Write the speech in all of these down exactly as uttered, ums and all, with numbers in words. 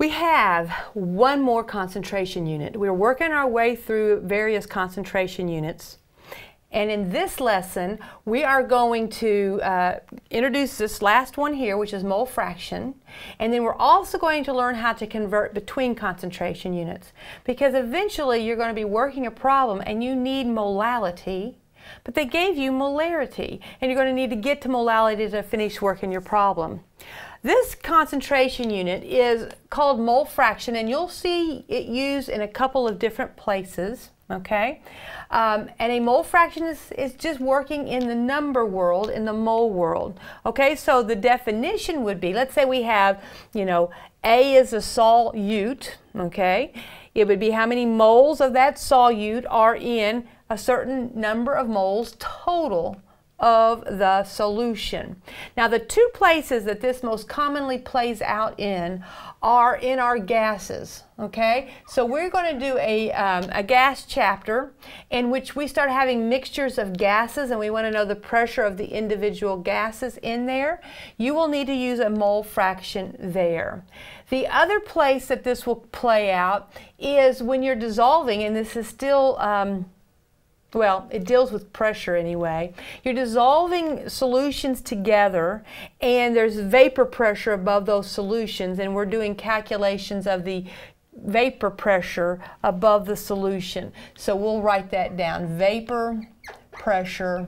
We have one more concentration unit. We're working our way through various concentration units. And in this lesson, we are going to uh, introduce this last one here, which is mole fraction. And then we're also going to learn how to convert between concentration units. Because eventually you're going to be working a problem and you need molality, but they gave you molarity. And you're going to need to get to molality to finish working your problem. This concentration unit is called mole fraction, and you'll see it used in a couple of different places. Okay, um, and a mole fraction is, is just working in the number world, in the mole world. Okay, so the definition would be, let's say we have, you know, A is a solute, okay, it would be how many moles of that solute are in a certain number of moles total of the solution. Now the two places that this most commonly plays out in are in our gases, okay? So we're going to do a, um, a gas chapter in which we start having mixtures of gases and we want to know the pressure of the individual gases in there. You will need to use a mole fraction there. The other place that this will play out is when you're dissolving, and this is still um, well, it deals with pressure anyway. You're dissolving solutions together and there's vapor pressure above those solutions, and we're doing calculations of the vapor pressure above the solution. So we'll write that down. Vapor pressure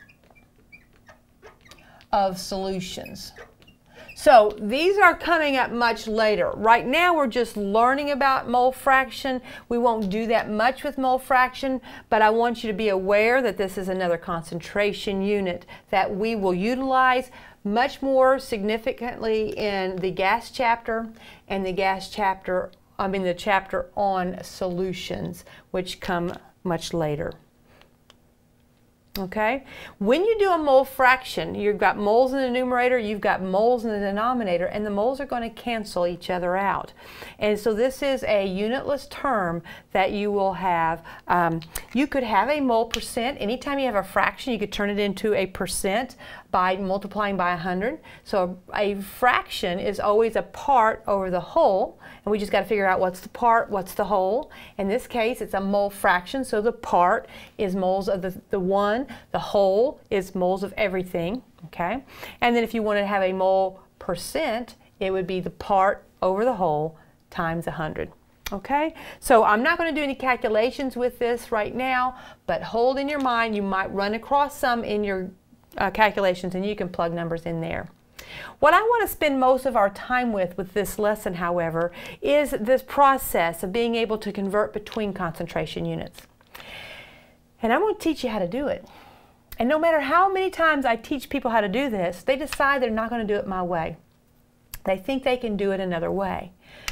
of solutions. So these are coming up much later. Right now we're just learning about mole fraction. We won't do that much with mole fraction, but I want you to be aware that this is another concentration unit that we will utilize much more significantly in the gas chapter and the gas chapter, I mean the chapter on solutions, which come much later. Okay, when you do a mole fraction, you've got moles in the numerator, you've got moles in the denominator, and the moles are going to cancel each other out. And so this is a unitless term that you will have. Um, you could have a mole percent. Anytime you have a fraction, you could turn it into a percent by multiplying by one hundred. So a fraction is always a part over the whole, and we just got to figure out what's the part, what's the whole. In this case, it's a mole fraction, so the part is moles of the, the one, the whole is moles of everything, okay? And then if you want to have a mole percent, it would be the part over the whole times one hundred. Okay, so I'm not going to do any calculations with this right now, but hold in your mind, you might run across some in your uh, calculations and you can plug numbers in there. What I want to spend most of our time with with this lesson, however, is this process of being able to convert between concentration units. And I'm going to teach you how to do it. And no matter how many times I teach people how to do this, they decide they're not going to do it my way. They think they can do it another way.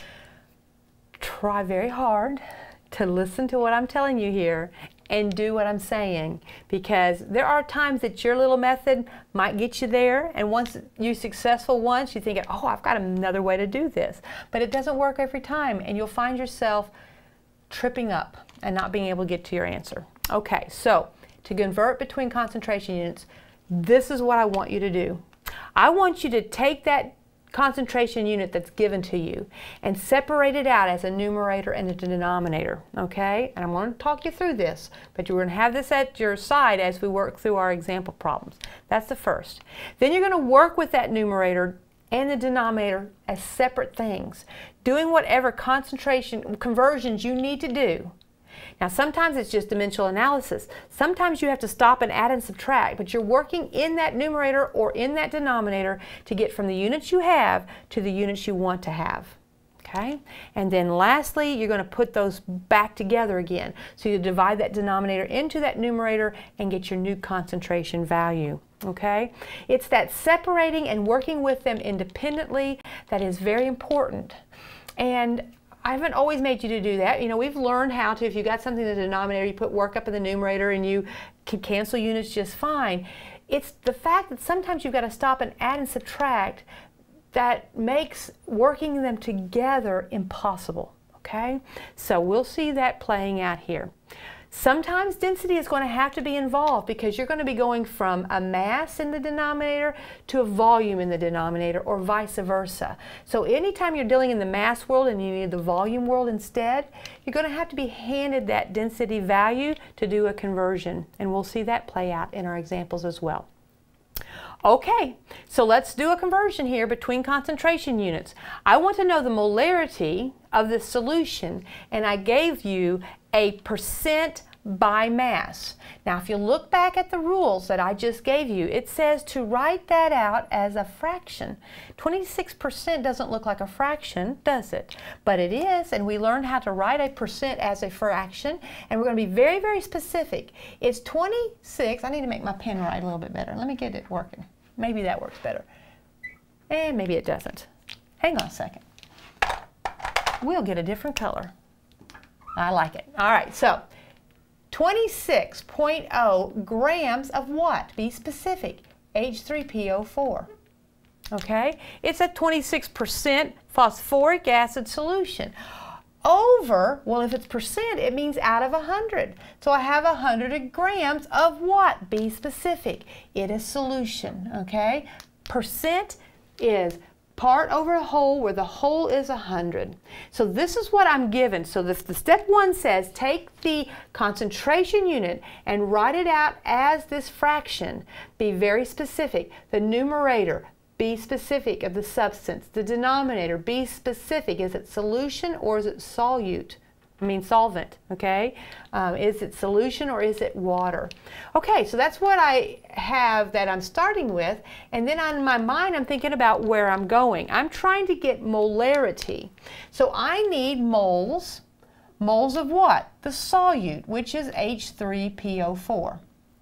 Try very hard to listen to what I'm telling you here and do what I'm saying, because there are times that your little method might get you there, and once you're successful once, you think, oh, I've got another way to do this. But it doesn't work every time, and you'll find yourself tripping up and not being able to get to your answer. Okay, so to convert between concentration units, this is what I want you to do. I want you to take that concentration unit that's given to you and separate it out as a numerator and a denominator, okay? And I'm going to talk you through this, but you're going to have this at your side as we work through our example problems. That's the first. Then you're going to work with that numerator and the denominator as separate things, doing whatever concentration conversions you need to do. Now sometimes it's just dimensional analysis. Sometimes you have to stop and add and subtract, but you're working in that numerator or in that denominator to get from the units you have to the units you want to have. Okay? And then lastly, you're going to put those back together again. So you divide that denominator into that numerator and get your new concentration value. Okay? It's that separating and working with them independently that is very important. And I haven't always made you to do that. You know, we've learned how to, if you got something in the denominator, you put work up in the numerator and you can cancel units just fine. It's the fact that sometimes you've got to stop and add and subtract that makes working them together impossible, okay? So we'll see that playing out here. Sometimes density is going to have to be involved because you're going to be going from a mass in the denominator to a volume in the denominator, or vice versa. So anytime you're dealing in the mass world and you need the volume world instead, you're going to have to be handed that density value to do a conversion. And we'll see that play out in our examples as well. Okay, so let's do a conversion here between concentration units. I want to know the molarity of the solution, and I gave you a percent by mass. Now, if you look back at the rules that I just gave you, it says to write that out as a fraction. twenty-six percent doesn't look like a fraction, does it? But it is, and we learned how to write a percent as a fraction, and we're going to be very, very specific. It's twenty-six, I need to make my pen write a little bit better. Let me get it working. Maybe that works better. And maybe it doesn't. Hang on a second. We'll get a different color. I like it. All right, so twenty-six point zero grams of what? Be specific. H three P O four. Okay? It's a twenty-six percent phosphoric acid solution. Over, well, if it's percent, it means out of one hundred. So I have one hundred grams of what? Be specific. It is solution, okay? Percent is part over a whole, where the whole is one hundred. So this is what I'm given. So this, the step one says take the concentration unit and write it out as this fraction. Be very specific. The numerator, be specific of the substance. The denominator, be specific. Is it solution or is it solute? I mean solvent, okay? Um, is it solution or is it water? Okay, so that's what I have that I'm starting with, and then on my mind I'm thinking about where I'm going. I'm trying to get molarity. So I need moles. Moles of what? The solute, which is H three P O four.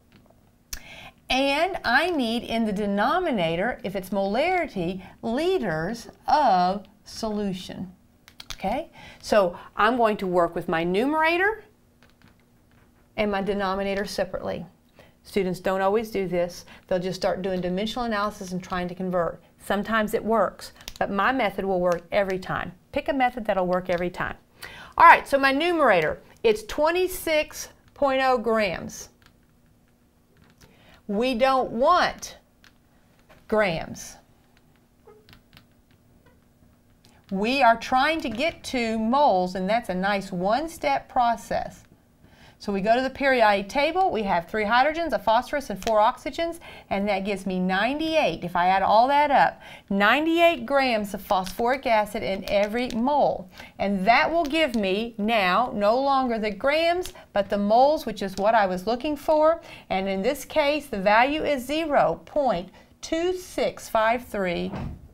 And I need in the denominator, if it's molarity, liters of solution. Okay, so I'm going to work with my numerator and my denominator separately. Students don't always do this. They'll just start doing dimensional analysis and trying to convert. Sometimes it works, but my method will work every time. Pick a method that'll work every time. All right, so my numerator, it's twenty-six point zero grams. We don't want grams. We are trying to get to moles, and that's a nice one-step process. So we go to the periodic table. We have three hydrogens, a phosphorus, and four oxygens, and that gives me ninety-eight. If I add all that up, ninety-eight grams of phosphoric acid in every mole. And that will give me now no longer the grams, but the moles, which is what I was looking for. And in this case, the value is zero point two six five three.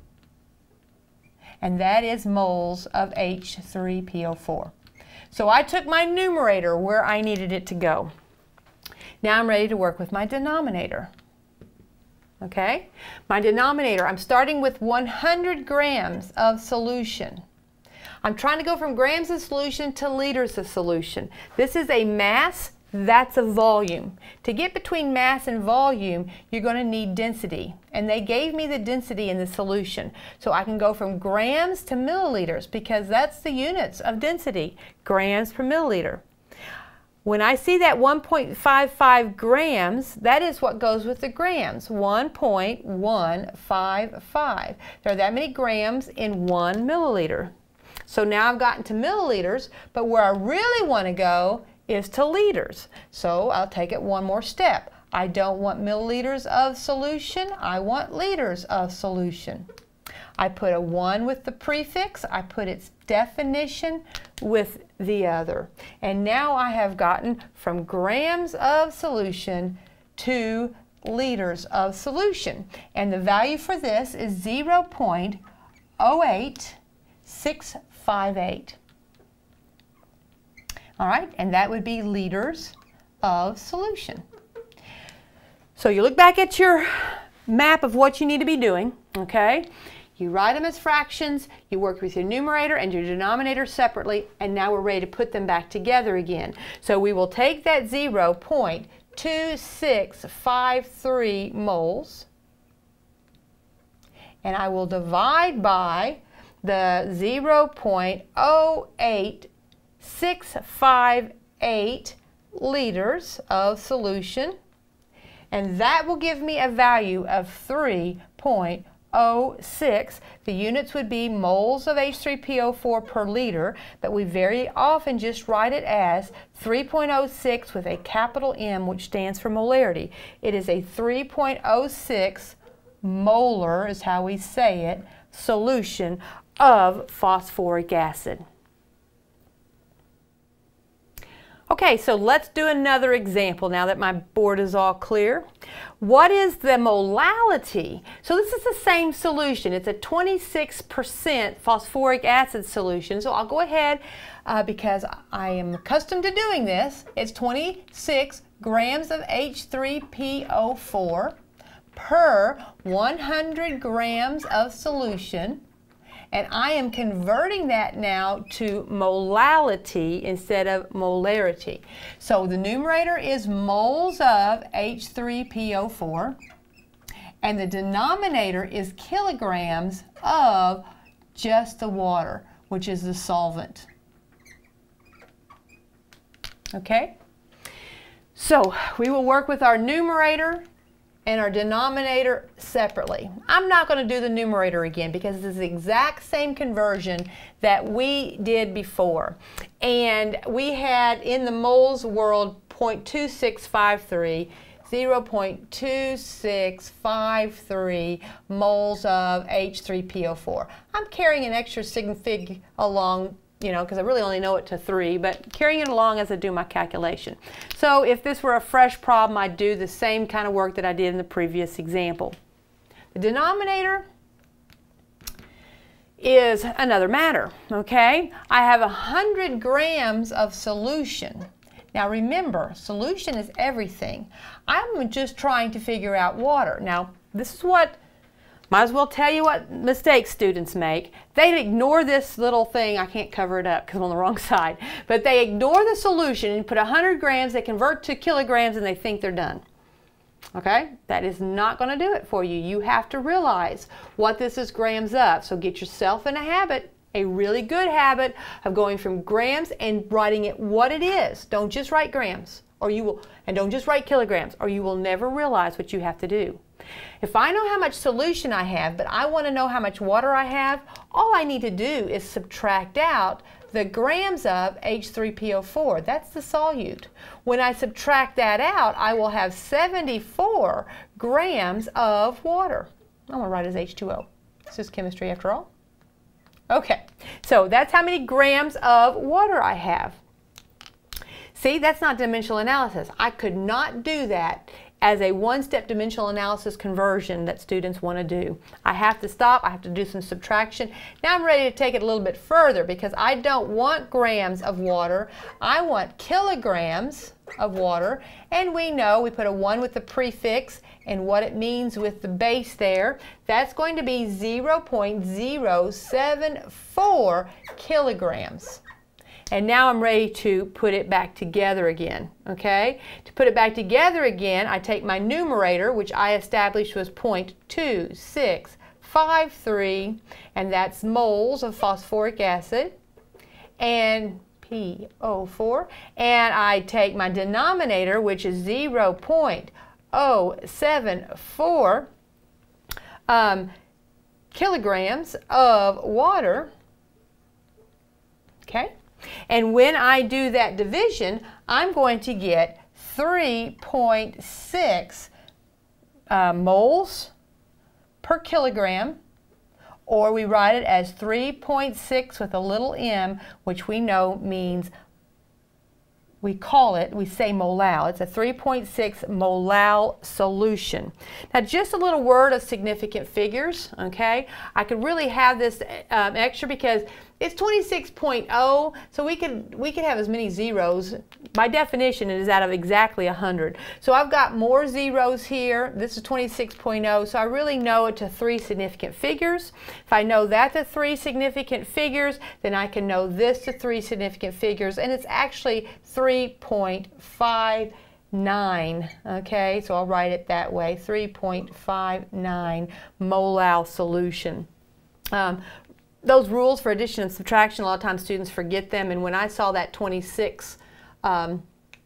And that is moles of H three P O four. So I took my numerator where I needed it to go. Now I'm ready to work with my denominator. Okay? My denominator, I'm starting with one hundred grams of solution. I'm trying to go from grams of solution to liters of solution. This is a mass, that's a volume. To get between mass and volume, you're going to need density. And they gave me the density in the solution. So I can go from grams to milliliters because that's the units of density, grams per milliliter. When I see that one point five five grams, that is what goes with the grams, one point one five five. There are that many grams in one milliliter. So now I've gotten to milliliters, but where I really want to go is to liters. So I'll take it one more step. I don't want milliliters of solution, I want liters of solution. I put a one with the prefix, I put its definition with the other. And now I have gotten from grams of solution to liters of solution. And the value for this is zero point zero eight six five eight. All right, and that would be liters of solution. So you look back at your map of what you need to be doing, okay? You write them as fractions, you work with your numerator and your denominator separately, and now we're ready to put them back together again. So we will take that zero point two six five three moles, and I will divide by the zero point zero eight six five eight liters of solution, and that will give me a value of three point zero six. The units would be moles of H three P O four per liter, but we very often just write it as three point zero six with a capital M, which stands for molarity. It is a three point zero six molar, is how we say it, solution of phosphoric acid. Okay, so let's do another example now that my board is all clear. What is the molality? So this is the same solution. It's a twenty-six percent phosphoric acid solution. So I'll go ahead uh, because I am accustomed to doing this. It's twenty-six grams of H three P O four per one hundred grams of solution. And I am converting that now to molality instead of molarity. So the numerator is moles of H three P O four, and the denominator is kilograms of just the water, which is the solvent. Okay? So we will work with our numerator and our denominator separately. I'm not going to do the numerator again because this is the exact same conversion that we did before. And we had in the moles world zero point two six five three, zero point two six five three moles of H three P O four. I'm carrying an extra sig fig along, you know, because I really only know it to three, but carrying it along as I do my calculation. So if this were a fresh problem, I'd do the same kind of work that I did in the previous example. The denominator is another matter, okay? I have one hundred grams of solution. Now remember, solution is everything. I'm just trying to figure out water. Now, this is what Might as well tell you what mistakes students make. They ignore this little thing. I can't cover it up because I'm on the wrong side. But they ignore the solution and put one hundred grams, they convert to kilograms, and they think they're done. Okay? That is not going to do it for you. You have to realize what this is grams of. So get yourself in a habit, a really good habit of going from grams and writing it what it is. Don't just write grams, or you will, and don't just write kilograms, or you will never realize what you have to do. If I know how much solution I have, but I want to know how much water I have, all I need to do is subtract out the grams of H three P O four. That's the solute. When I subtract that out, I will have seventy-four grams of water. I'm going to write it as H two O. This is chemistry after all. Okay, so that's how many grams of water I have. See, that's not dimensional analysis. I could not do that as a one-step dimensional analysis conversion that students want to do. I have to stop, I have to do some subtraction. Now I'm ready to take it a little bit further because I don't want grams of water, I want kilograms of water, and we know we put a one with the prefix and what it means with the base there. That's going to be zero point zero seven four kilograms. And now I'm ready to put it back together again, okay? To put it back together again, I take my numerator, which I established was zero point two six five three, and that's moles of phosphoric acid, and P O four, and I take my denominator, which is zero point zero seven four um, kilograms of water, okay? And when I do that division, I'm going to get three point six uh, moles per kilogram, or we write it as three point six with a little m, which we know means, we call it, we say molal. It's a three point six molal solution. Now just a little word of significant figures, okay? I could really have this um, extra because it's twenty-six point zero, so we could, we could have as many zeros. By definition, it is out of exactly one hundred. So I've got more zeros here. This is twenty-six point zero, so I really know it to three significant figures. If I know that to three significant figures, then I can know this to three significant figures, and it's actually three point five nine, okay? So I'll write it that way, three point five nine molal solution. Um, Those rules for addition and subtraction, a lot of times students forget them, and when I saw that twenty-six um,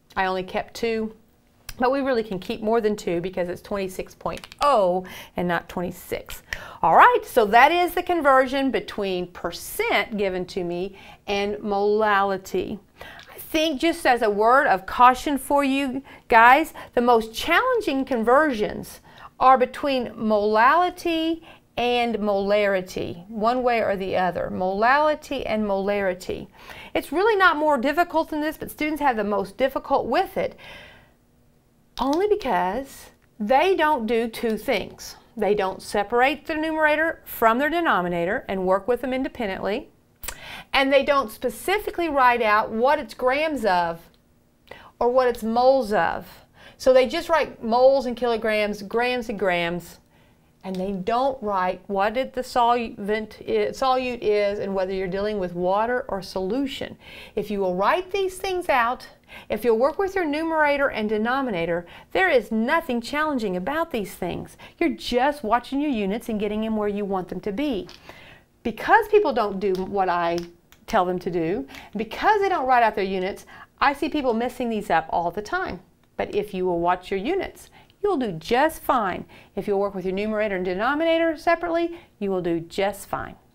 I only kept two, but we really can keep more than two because it's twenty-six point zero and not twenty-six. All right, so that is the conversion between percent given to me and molality. I think, just as a word of caution for you guys, the most challenging conversions are between molality and molarity, one way or the other. Molality and molarity. It's really not more difficult than this, but students have the most difficult with it, only because they don't do two things. They don't separate their numerator from their denominator and work with them independently, and they don't specifically write out what it's grams of or what it's moles of. So they just write moles and kilograms, grams and grams, and they don't write what it, the solvent is, solute is and whether you're dealing with water or solution. If you will write these things out, if you'll work with your numerator and denominator, there is nothing challenging about these things. You're just watching your units and getting them where you want them to be. Because people don't do what I tell them to do, because they don't write out their units, I see people messing these up all the time. But if you will watch your units, you'll do just fine. If you'll work with your numerator and denominator separately, you will do just fine.